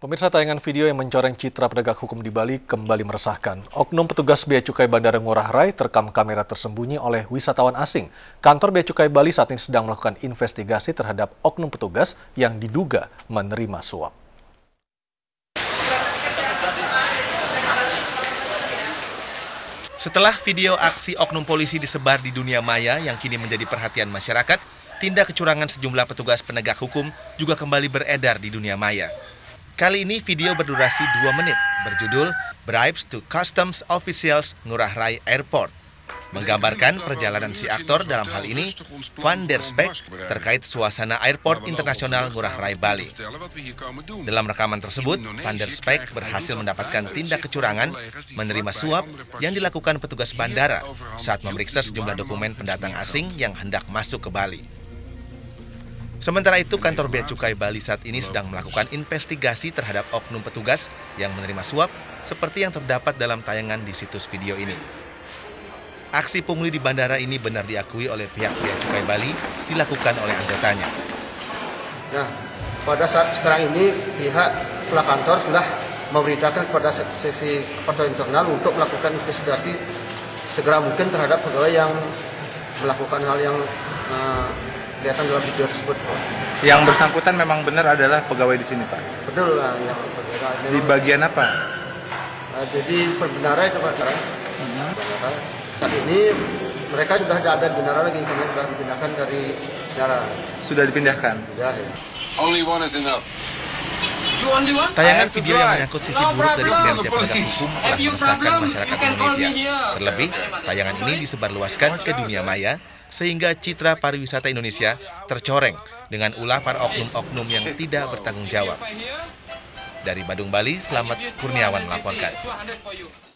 Pemirsa, tayangan video yang mencoreng citra penegak hukum di Bali kembali meresahkan. Oknum petugas Bea Cukai Bandara Ngurah Rai terekam kamera tersembunyi oleh wisatawan asing. Kantor Bea Cukai Bali saat ini sedang melakukan investigasi terhadap oknum petugas yang diduga menerima suap. Setelah video aksi oknum polisi disebar di dunia maya yang kini menjadi perhatian masyarakat, tindak kecurangan sejumlah petugas penegak hukum juga kembali beredar di dunia maya. Kali ini video berdurasi 2 menit, berjudul Bribes to Customs Officials Ngurah Rai Airport, menggambarkan perjalanan si aktor, dalam hal ini Van der Spek, terkait suasana Airport Internasional Ngurah Rai, Bali. Dalam rekaman tersebut, Van der Spek berhasil mendapatkan tindak kecurangan menerima suap yang dilakukan petugas bandara saat memeriksa sejumlah dokumen pendatang asing yang hendak masuk ke Bali. Sementara itu, kantor Bea Cukai Bali saat ini sedang melakukan investigasi terhadap oknum petugas yang menerima suap seperti yang terdapat dalam tayangan di situs video ini. Aksi pungli di bandara ini benar diakui oleh pihak Bea Cukai Bali dilakukan oleh anggotanya. Nah, pada saat sekarang ini pihak kantor sudah memberitakan kepada seksi kantor internal untuk melakukan investigasi segera mungkin terhadap pegawai yang melakukan hal yang kelihatan dalam video tersebut. Yang bersangkutan memang benar adalah pegawai di sini, Pak? Betul lah. Yang pegawai. Di bagian apa? Jadi bandara itu Pak. Saat ini mereka sudah ada di bandara lagi, karena sudah dipindahkan dari bandara. Sudah dipindahkan? Ya. Only one is enough. Tayangan video yang menyangkut sisi buruk dari kinerja penegak hukum telah meresahkan masyarakat Indonesia. Terlebih, tayangan ini disebarluaskan ke dunia maya sehingga citra pariwisata Indonesia tercoreng dengan ulah para oknum-oknum yang tidak bertanggung jawab. Dari Badung, Bali, Slamet Kurniawan melaporkan.